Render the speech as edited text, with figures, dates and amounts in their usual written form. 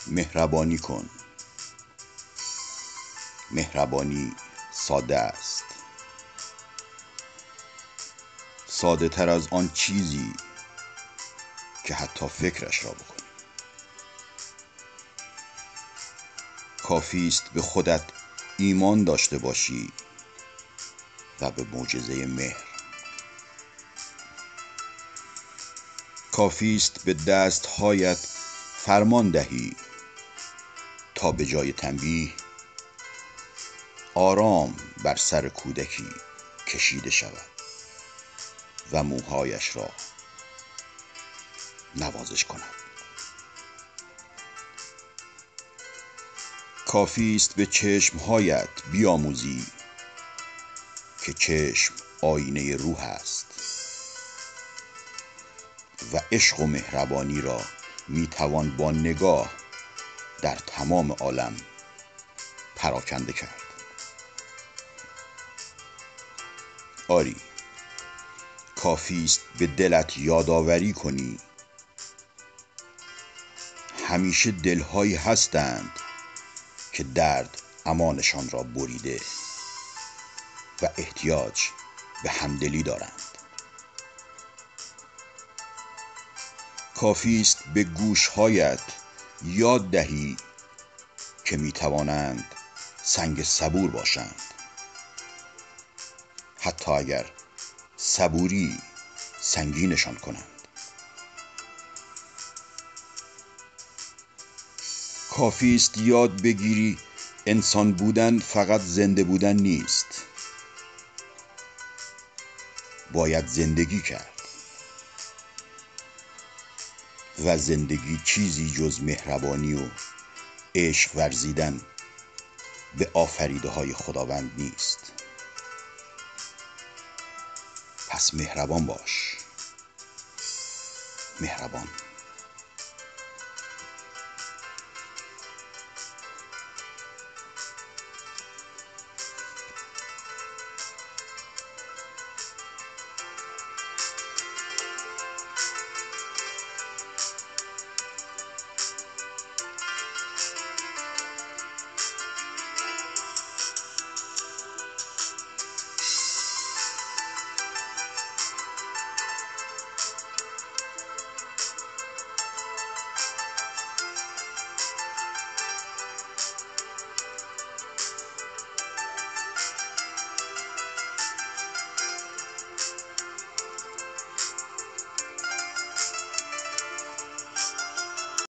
مهربانی کن. مهربانی ساده است، ساده تر از آن چیزی که حتی فکرش را بکنی. کافی است به خودت ایمان داشته باشی و به معجزه مهر. کافی است به دستهایت فرمان دهی تا به جای تنبیه آرام بر سر کودکی کشیده شود و موهایش را نوازش کند. کافی است به چشمهایت بیاموزی که چشم آینه روح است و عشق و مهربانی را میتوان با نگاه در تمام عالم پراکنده کرد. آری، کافی است به دلت یادآوری کنی همیشه دلهایی هستند که درد امانشان را بریده و احتیاج به همدلی دارند. کافی است به گوشهایت یاد دهی که میتوانند سنگ صبور باشند، حتی اگر صبوری سنگینشان کنند. کافی است یاد بگیری انسان بودن فقط زنده بودن نیست، باید زندگی کرد و زندگی چیزی جز مهربانی و عشق ورزیدن به آفریده های خداوند نیست. پس مهربان باش، مهربان.